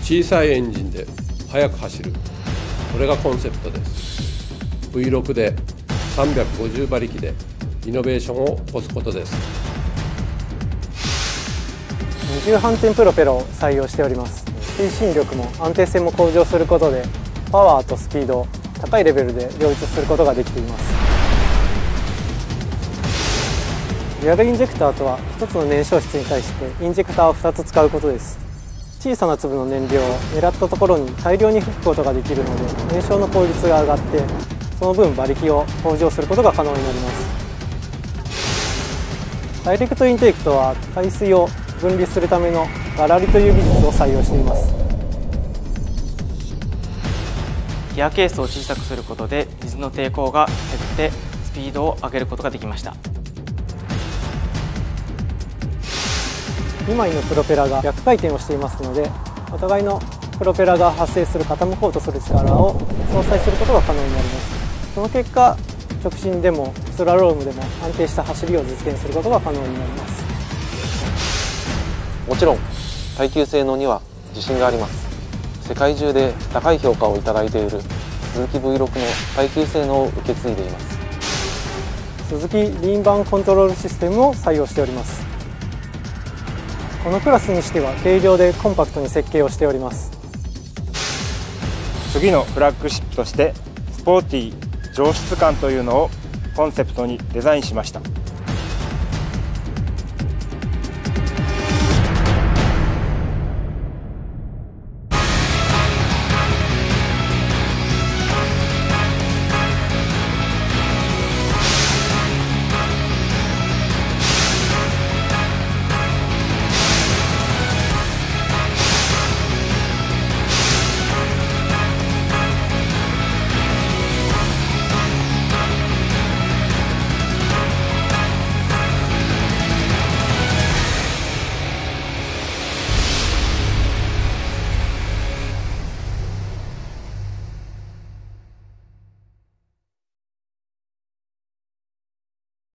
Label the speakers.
Speaker 1: 小さいエンジンで速く走る、これがコンセプトです。 V6 で350馬力でイノベーションを起こすことです。
Speaker 2: 二重反転プロペラを採用しております。推進力も安定性も向上することで、パワーとスピードを高いレベルで両立することができています。デュアルインジェクターとは、1つの燃焼室に対してインジェクターを2つ使うことです。小さな粒の燃料を狙ったところに大量に吹くことができるので、燃焼の効率が上がって、その分馬力を向上することが可能になります。ダイレクトインテークとは、海水を分離するためのガラリという技術を採用しています。
Speaker 3: ギアケースを小さくすることで水の抵抗が減ってスピードを上げることができました。
Speaker 2: 2枚のプロペラが逆回転をしていますので、お互いのプロペラが発生する傾こうとする力を相殺することが可能になります。その結果、直進でもスラロームでも安定した走りを実現することが可能になります。
Speaker 4: もちろん耐久性能には自信があります。世界中で高い評価をいただいているスズキ V6 の耐久性能を受け継いでいます。
Speaker 2: スズキリーンバーンコントロールシステムを採用しております。このクラスにしては軽量でコンパクトに設計をしております。
Speaker 5: 次のフラッグシップとしてスポーティー上質感というのをコンセプトにデザインしました。